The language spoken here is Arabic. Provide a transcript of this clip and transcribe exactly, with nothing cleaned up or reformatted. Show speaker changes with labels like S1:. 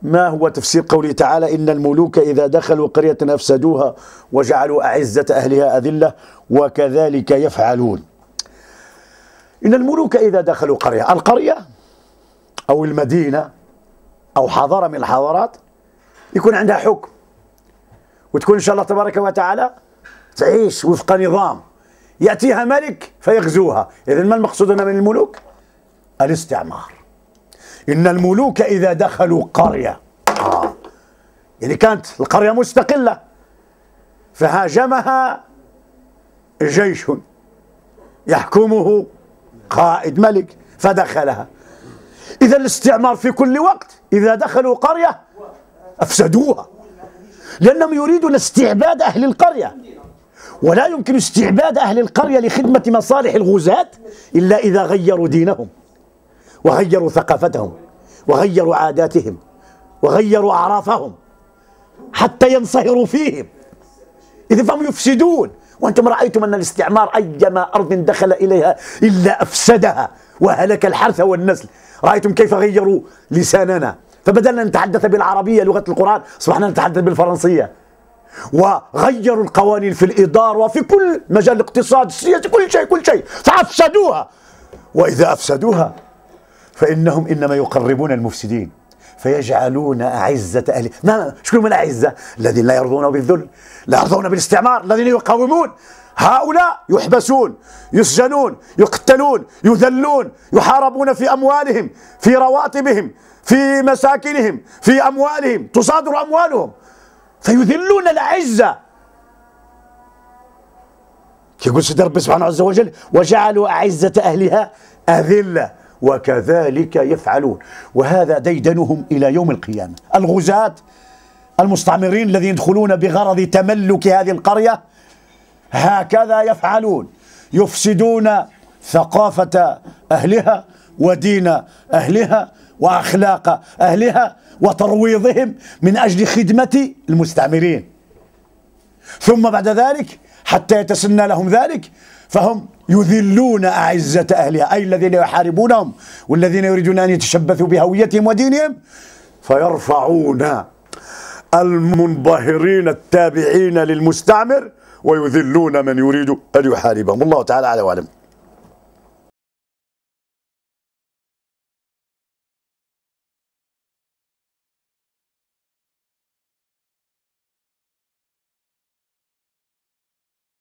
S1: ما هو تفسير قوله تعالى إن الملوك إذا دخلوا قرية أفسدوها وجعلوا أعزة أهلها أذلة وكذلك يفعلون؟ إن الملوك إذا دخلوا قرية، القرية أو المدينة أو حضارة من الحضارات يكون عندها حكم، وتكون إن شاء الله تبارك وتعالى تعيش وفق نظام، يأتيها ملك فيغزوها. إذن ما المقصود من الملوك؟ الاستعمار. إن الملوك إذا دخلوا قرية، آه. يعني كانت القرية مستقلة فهاجمها جيش يحكمه قائد ملك فدخلها. إذا الاستعمار في كل وقت إذا دخلوا قرية أفسدوها، لأنهم يريدون استعباد أهل القرية، ولا يمكن استعباد أهل القرية لخدمة مصالح الغزاة إلا إذا غيروا دينهم وغيروا ثقافتهم وغيروا عاداتهم وغيروا أعرافهم حتى ينصهروا فيهم. إذا فهم يفسدون. وأنتم رأيتم أن الاستعمار أيما أرض دخل إليها إلا أفسدها وهلك الحرث والنسل. رأيتم كيف غيروا لساننا، فبدلنا نتحدث بالعربية لغة القرآن أصبحنا نتحدث بالفرنسية، وغيروا القوانين في الإدارة وفي كل مجال الاقتصاد السياسي كل شيء كل شيء فأفسدوها. وإذا أفسدوها فإنهم إنما يقربون المفسدين فيجعلون أعزة أهل. ما شكون من الأعزة؟ الذين لا يرضون بالذل، لا يرضون بالاستعمار، الذين يقاومون. هؤلاء يحبسون، يسجنون، يقتلون، يذلون، يحاربون في أموالهم، في رواتبهم، في مساكنهم، في أموالهم، تصادر أموالهم فيذلون الأعزة. يقول سيدي ربي سبحانه عز وجل وجعلوا أعزة أهلها أذلة وكذلك يفعلون. وهذا ديدنهم إلى يوم القيامة. الغزاة المستعمرين الذين يدخلون بغرض تملك هذه القرية هكذا يفعلون، يفسدون ثقافة أهلها ودين أهلها وأخلاق أهلها وترويضهم من أجل خدمة المستعمرين. ثم بعد ذلك حتى يتسنى لهم ذلك فهم يذلون أعزة أهلها، أي الذين يحاربونهم والذين يريدون أن يتشبثوا بهويتهم ودينهم، فيرفعون المنبهرين التابعين للمستعمر ويذلون من يريد أن يحاربهم. الله تعالى أعلم وأعلم.